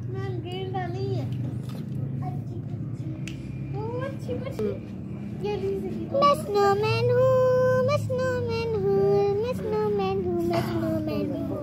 Smell गेंदा नहीं है। मैं स्नोमैन हूँ, मैं स्नोमैन हूँ, मैं स्नोमैन हूँ, मैं स्नोमैन हूँ।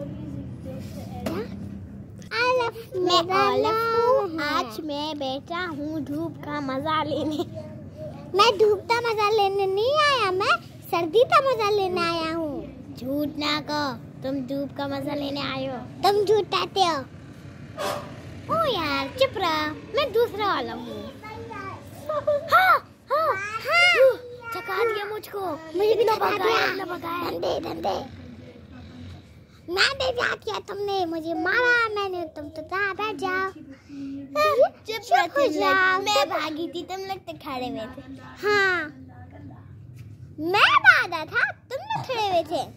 मैं ओलिव हूँ। आज मैं बैठा हूँ धूप का मजा लेने। मैं धूप का मजा लेने नहीं आया, मैं सर्दी का मजा लेने आया हूँ। झूठ ना कहो, तुम धूप का मजा लेने आए हो। तुम झूठाते हो। ओ यार चुप रहा, मैं दूसरा वाला हूँ। हाँ, हाँ, हाँ। थका दिया मुझको। मुझे भी थका दिया। धंधे। मैं दे दिया, तुमने मुझे मारा, मैंने तुम तो बैठ जाओ। चुप हो जाओ। मैं भागी थी, तुम लोग तो खड़े हुए थे। हाँ, मैं भागा था, तुम लोग खड़े हुए थे।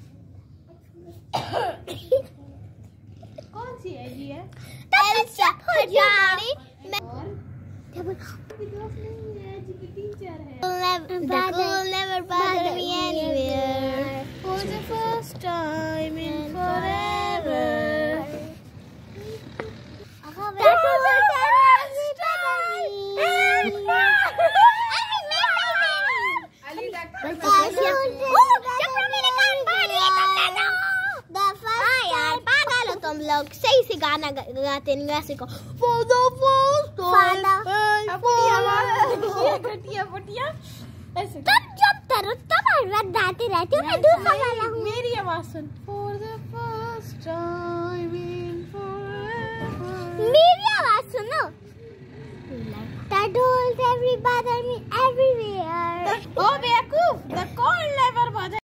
कौन सी है ये? चुप हो जाओ। The cool never bother me anywhere. For the first time in forever. तुम लोग सही से गाना गाते नहीं वैसे को। For the first time. घटिया ऐसे। तुम चुप करो, तुम गाते रहते हो, मैं दूसरा वाला हूँ। मेरी आवाज सुन। For the first time in forever. मेरी आवाज सुनो। That told everybody everywhere. Oh बेवकूफ, the cold never bother